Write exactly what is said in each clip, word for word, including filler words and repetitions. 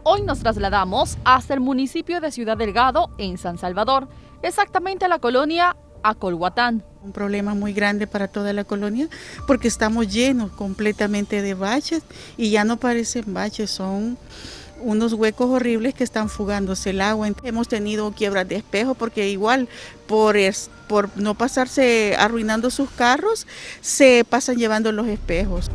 Hoy nos trasladamos hasta el municipio de Ciudad Delgado, en San Salvador, exactamente a la colonia Acolhuatán. Un problema muy grande para toda la colonia porque estamos llenos completamente de baches y ya no parecen baches, son unos huecos horribles que están fugándose el agua. Hemos tenido quiebras de espejo porque igual por, es, por no pasarse arruinando sus carros, se pasan llevando los espejos.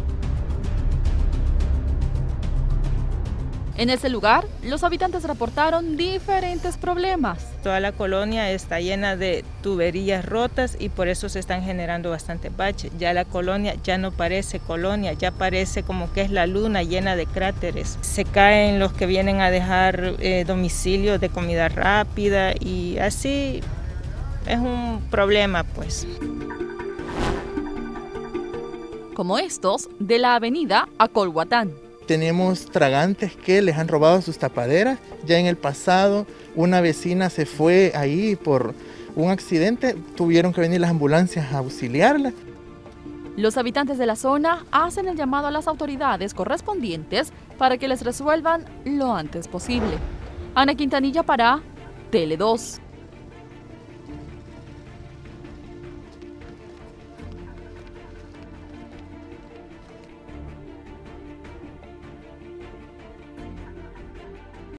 En ese lugar, los habitantes reportaron diferentes problemas. Toda la colonia está llena de tuberías rotas y por eso se están generando bastantes baches. Ya la colonia ya no parece colonia, ya parece como que es la luna llena de cráteres. Se caen los que vienen a dejar eh, domicilios de comida rápida y así es un problema, pues. Como estos de la avenida Acolhuatán. Tenemos tragantes que les han robado sus tapaderas. Ya en el pasado una vecina se fue ahí por un accidente, tuvieron que venir las ambulancias a auxiliarla. Los habitantes de la zona hacen el llamado a las autoridades correspondientes para que les resuelvan lo antes posible. Ana Quintanilla para Tele dos.